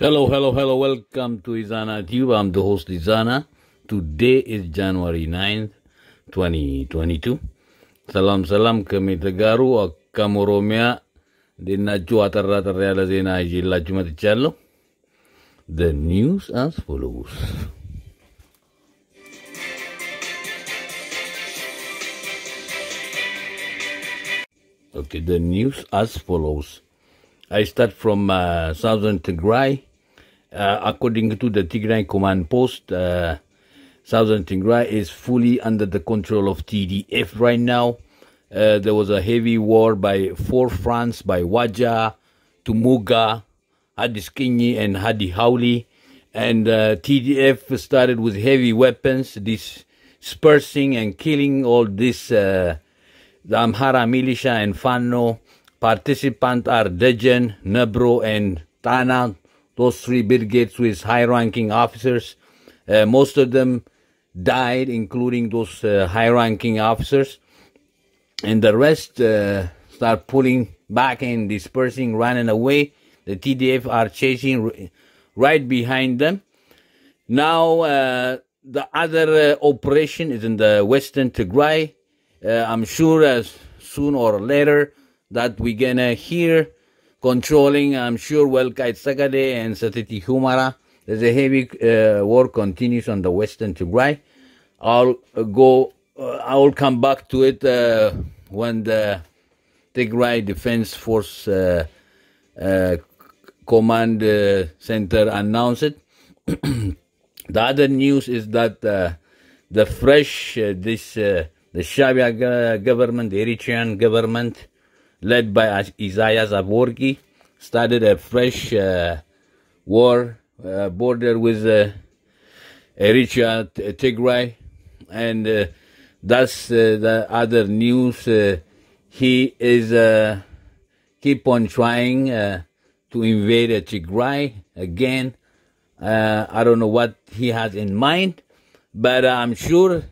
Hello. Welcome to Izana Tube. I'm the host Izana. Today is January 9th, 2022. Salam kami tegaru kamoromia dinaju atar-atar zena jilla cuma ticallo. The news as follows. Okay, the news as follows. I start from southern Tigray. According to the Tigray command post, southern Tigray is fully under the control of TDF right now. There was a heavy war by four fronts by Waja, Tumuga, Hadiskinyi, and Hadi Hauli. And TDF started with heavy weapons, dispersing and killing all this, the Amhara militia and Fano. Participants are Dejen, Nebro, and Tana, those three brigades with high-ranking officers. Most of them died, including those high-ranking officers. And the rest start pulling back and dispersing, running away. The TDF are chasing right behind them. Now, the other operation is in the western Tigray. I'm sure soon or later that we're gonna hear controlling, I'm sure, Welkait Sagade and Satiti Humara. There's a heavy war continues on the western Tigray. I'll come back to it when the Tigray Defense Force Command Center announce it. The other news is that the fresh, the Shabia government, the Eritrean government, led by Isaias Afwerki, started a fresh war border with Eritrea, Tigray, and that's the other news. He is keep on trying to invade Tigray again. I don't know what he has in mind, but I'm sure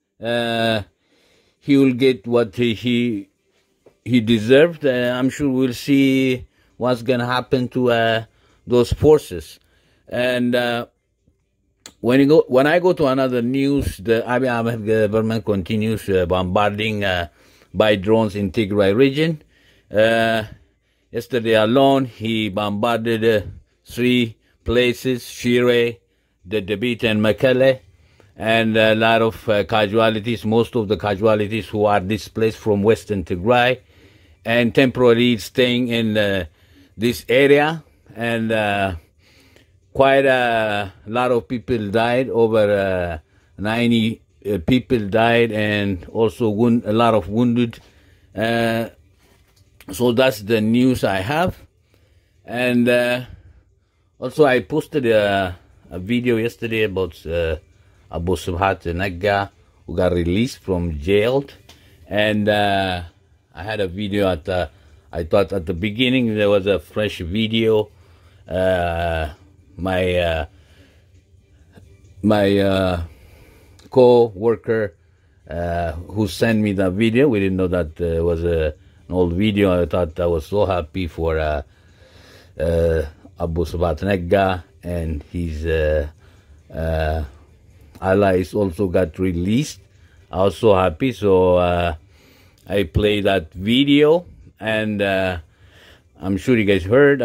he will get what he deserved. I'm sure we'll see what's going to happen to those forces. And when I go to another news, the Abiy Ahmed government continues bombarding by drones in Tigray region. Yesterday alone, he bombarded 3 places: Shire, Dedebit, and Mekelle, and a lot of casualties. Most of the casualties who are displaced from western Tigray and temporarily staying in this area, and quite a lot of people died. Over 90 people died, and also a lot of wounded. So that's the news I have. And also I posted a video yesterday about Abu Subhat Nagga, who got released from jail. And I had a video I thought at the beginning there was a fresh video. My co-worker who sent me the video, we didn't know that was an old video. I thought I was so happy for Abu Subhat Nagga, and his allies also got released. I was so happy, so I played that video, and I'm sure you guys heard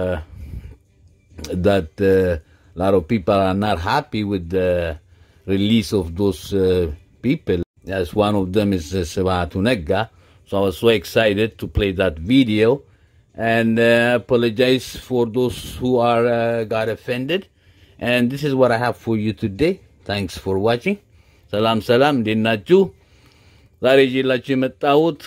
that a lot of people are not happy with the release of those people. As one of them is Subhat Nagga. So I was so excited to play that video, and apologize for those who are got offended. And this is what I have for you today. Thanks for watching. Salam, dinnachu. ዛሬ ይዤላችሁ የመጣሁት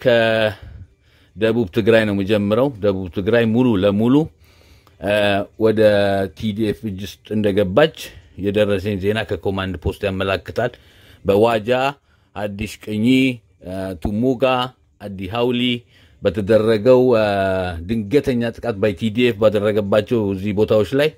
ከደቡብ ትግራይ ነው የምጀምረው። ደቡብ ትግራይ ሙሉ ለሙሉ ወደ ቲዲኤፍ እጅ ውስጥ እንደገባች የደረሰኝ ዜና ከኮማንድ ፖስት ያመለክታል። በዋጃ፣ አዲስ ቅኝ፣ ቱሙጋ፣ አዲ ሀውሊ በተደረገው ድንገተኛ ጥቃት በቲዲኤፍ ባደረገባቸው እዚህ ቦታዎች ላይ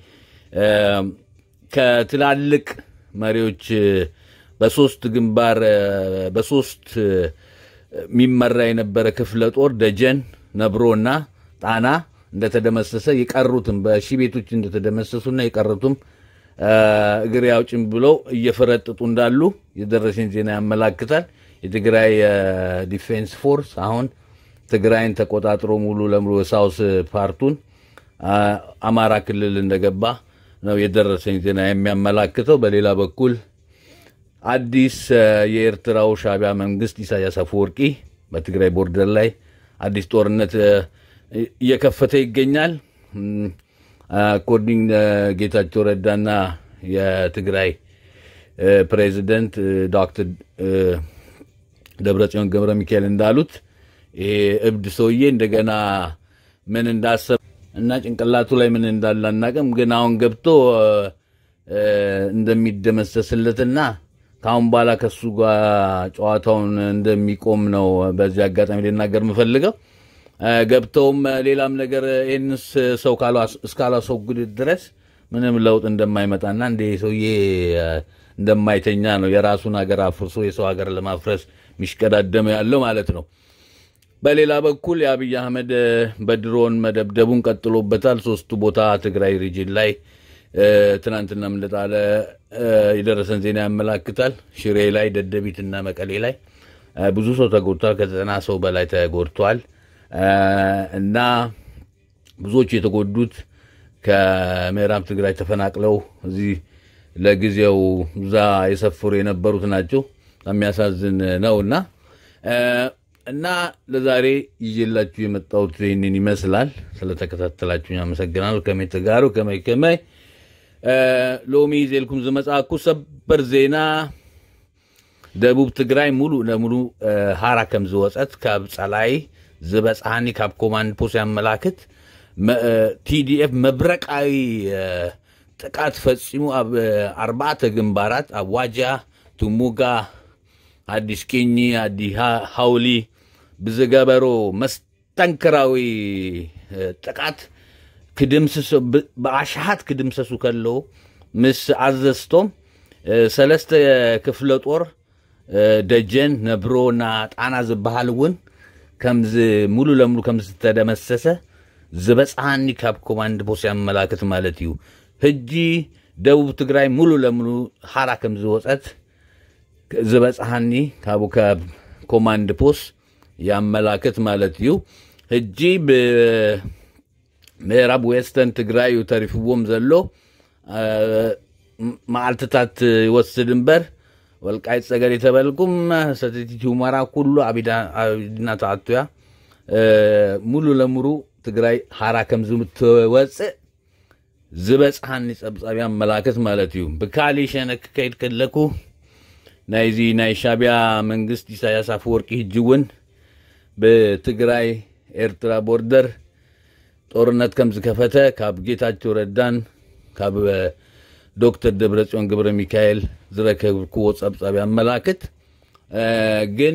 ከትላልቅ መሪዎች በሶስት ግንባር በሶስት ሚመራ የነበረ ክፍለ ጦር ደጀን፣ ነብሮና ጣና እንደተደመሰሰ የቀሩትም በሺ ቤቶች እንደተደመሰሱና የቀሩትም እግር ያውጭም ብለው እየፈረጥጡ እንዳሉ የደረሰን ዜና ያመላክታል የትግራይ ዲፌንስ ፎርስ አሁን ትግራይን ተቆጣጥሮ ሙሉ ለሙሉ ሳውስ ፓርቱን አማራ ክልል እንደገባ ነው የደረሰን ዜና የሚያመላክተው በሌላ በኩል አዲስ የኤርትራው ሻዕቢያ መንግስት ኢሳያስ አፈወርቂ በትግራይ ቦርደር ላይ አዲስ ጦርነት እየከፈተ ይገኛል አኮርዲንግ ጌታቸው ረዳና የትግራይ ፕሬዚደንት ዶክተር ደብረጽዮን ገብረ ሚካኤል እንዳሉት እብድ ሰውዬ እንደገና ምን እንዳሰብ እና ጭንቅላቱ ላይ ምን እንዳላናቀም ግን አሁን ገብቶ እንደሚደመሰስለትና ካሁን ባላ ከሱ ጋር ጨዋታውን እንደሚቆም ነው በዚህ አጋጣሚ ለናገር መፈልገው ገብቶም ሌላም ነገር እንስ ሰው እስካላስወግድ ድረስ ምንም ለውጥ እንደማይመጣና እንደ ሰውዬ እንደማይተኛ ነው የራሱን ሀገር አፍርሶ የሰው ሀገር ለማፍረስ ሚሽቀዳደም ያለው ማለት ነው በሌላ በኩል የአብይ አህመድ በድሮን መደብደቡን ቀጥሎበታል ሶስቱ ቦታ ትግራይ ሪጅን ላይ ትናንትና እንደጣለ የደረሰን ዜና ያመላክታል ሽሬ ላይ ደደቢትና መቀሌ ላይ ብዙ ሰው ተጎድቷል ከ90 ሰው በላይ ተጎድቷል እና ብዙዎች የተጎዱት ከመራም ትግራይ ተፈናቅለው እዚህ ለጊዜው ዛ የሰፈሩ የነበሩት ናቸው የሚያሳዝን ነውና እና ለዛሬ ይዤላችሁ የመጣሁት ይሄንን ይመስላል ስለተከታተላችሁኝ አመሰግናለሁ ከመተጋሩ ከመይከመይ ሎሚ ይዘልኩም ዝመጻኩ ሰበር ዜና ደቡብ ትግራይ ሙሉ ለሙሉ ሃራከም ዝወጸት ካብ ጸላይ ዝበጻኒ ካብ ኮማንድ ፖስት ያመላክት ቲዲኤፍ መብረቃዊ ጥቃት ፈጽሙ አብ 4 ግንባራት አዋጃ ቱሙጋ አዲስ ኬኒ አዲ ሃውሊ ብዝገበሮ መስተንክራዊ ጥቃት ክድምስስ በአሻሃት ክድምሰሱ ከለው ምስ አዘስቶም ሰለስተ ክፍለ ጦር ደጀን ነብሮና ጣና ዝበሃልውን ከምዝ ሙሉ ለሙሉ ከምዝ ተደመሰሰ ዝበጻኒ ካብ ኮማንድ ፖስት ያመላክት ማለት እዩ ህጂ ደቡብ ትግራይ ሙሉ ለሙሉ ሃራ ከምዝ ወጸት ዝበጻኒ ካብ ኮማንድ ፖስት ያመላክት ማለት እዩ ህጂ ምዕራብ ዌስተርን ትግራይ ተሪፍዎም ዘሎ ማዓልትታት ይወስድ እንበር ወልቃይት ጸገር የተበልኩም ሰተቲቲ ሁመራ ኩሉ አቢድና ተአጥያ ሙሉ ለሙሉ ትግራይ ሃራ ከም ዝምትወጽእ ዝበጻኒ ጸብጻቢያ መላከት ማለት እዩ በካሊ ሸነክ ከይድ ከለኩ ናይዚ ናይ ሻዕቢያ መንግስት ኢሳያስ አፈወርቂ ህጅውን በትግራይ ኤርትራ ቦርደር ጦርነት ከም ዝከፈተ ካብ ጌታቸው ረዳን ካብ ዶክተር ደብረጽዮን ገብረ ሚካኤል ዝረከብኩ ጸብጻቢያ መላከት ግን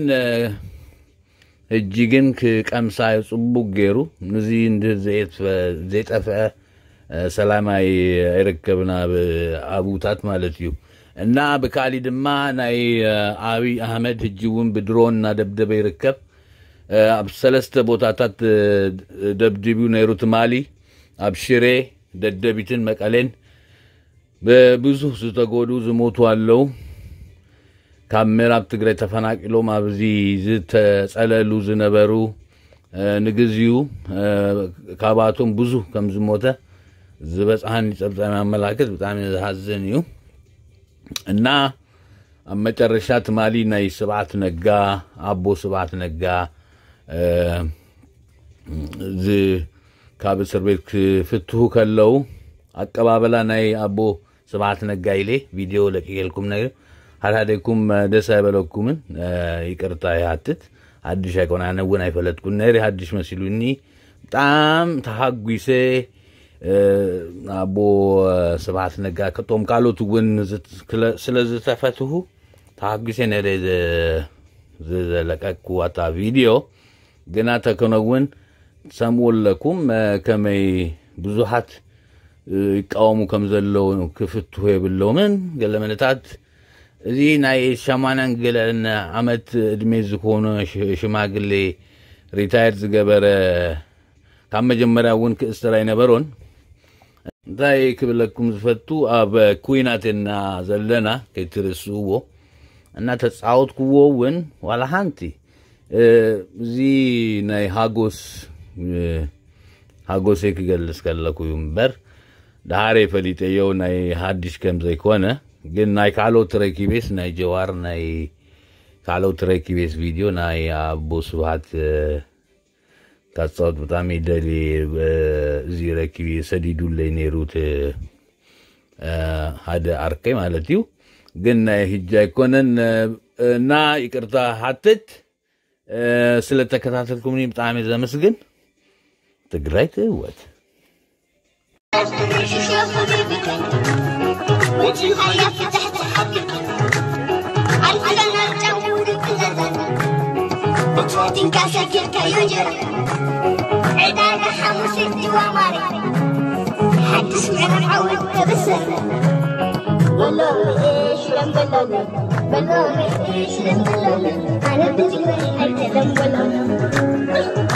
እጅግን ከቀምሳ ጽቡቅ ገሩ ንዚ ዘይጠፈ ሰላማይ አይረከብና አቡታት ማለት እዩ እና በካሊ ድማ ናይ አብይ አህመድ ህጅውን በድሮንና ደብደበ ይረከብ አብ ሰለስተ ቦታታት ደብድቢው ነይሩት ማሊ አብሽሬ ደደቢትን መቀሌን በብዙ ዝተጎዱ ዝሞቱ አለው ካሜራብ ትግራይ ተፈናቅሎ ማብዚ ዝተጸለሉ ዝነበሩ ንግዚዩ ካባቶም ብዙ ከም ዝሞተ ዝበጻኒ ጸብጻሚ አመላክት በጣም ያሳዝን እዩ እና አመጨረሻት ማሊ ናይ ስብዓት ነጋ አቦ ስብዓት ነጋ ዝ ካብ እስር ቤት ፍትሁ ከለው አቀባበላ ናይ አቦ ስብዓት ነጋ ኢሌ ቪዲዮ ለቅየልኩም ነገር ሃላደኩም ደስ አይበለኩምን ይቅርታ ያትት አዲስ አይቆና ነውን አይፈለጥኩን ነሪ አዲስ መስሉኒ በጣም ተሐጉይሴ አቦ ስብዓት ነጋ ከቶም ካሎት ወን ስለዚህ ተፈትሁ ተሐጉይሴ ነሪ ዘለቀኩ አታ ቪዲዮ ገና ተከነውን ሰሞለኩም ከመይ ብዙሃት ይቃወሙ ከምዘለው ክፍትሁ ይብለው ምን ገለመነታት እዚ ናይ ሻማናን ገለን አመት እድሜ ዝኮነ ሽማግሌ ሪታየር ዝገበረ كم جمرة ون كإستراين برون داي كبلكم زفتو أب كويناتنا زلنا كترسوه أنها تتعود كوون ولا هانتي زي ناي هاغوس هيك جلس كلكو يمبر دهاري فليتيو ناي هادش كم زي كونه جن ناي كالو تريكي بيس ناي جوار ناي كالو تريكي بيس فيديو ناي أبو سبحات كتصوت بتامي دلي زي ريكي بيس سديدو اللي نيروت هذا أركي مالتيو جن ناي هجاي كونن نا يكرتا حتت سلتا كتاتل كومني بتامي زمسجن تقرأت وات وجهي حياتي تحت حقك عارفة أنا الجو بطوطين كاسكر كيوجر عدانا حموس الدواماري حتى سمعنا نعود تبسر والله إيش لم بلونا والله إيش لم بلونا أنا بتجري أتلم بلونا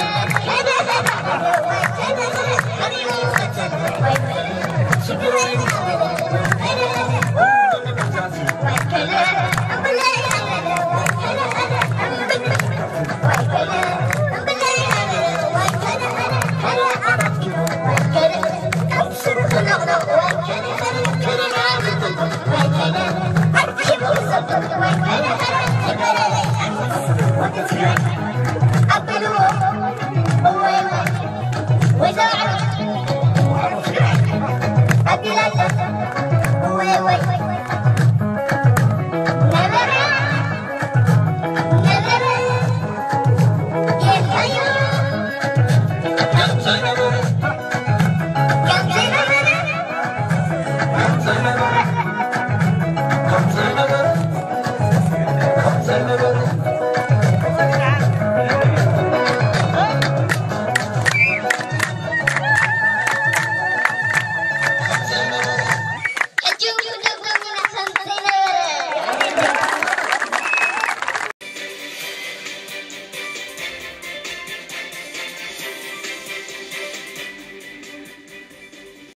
Super